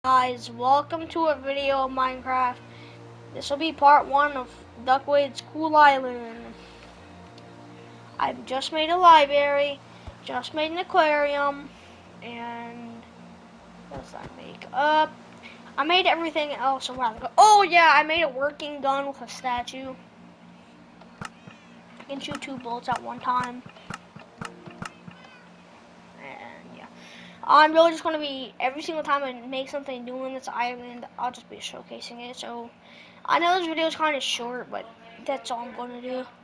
Guys, welcome to a video of Minecraft. This will be part 1 of Duckwades Cool Island. I've just made a library, just made an aquarium, and what else did I make? I made everything else a while ago. Oh yeah, I made a working gun with a statue. I can shoot 2 bullets at one time. And yeah. I'm really just going to be, every single time I make something new on this island, I'll just be showcasing it. So, I know this video is kind of short, but that's all I'm going to do.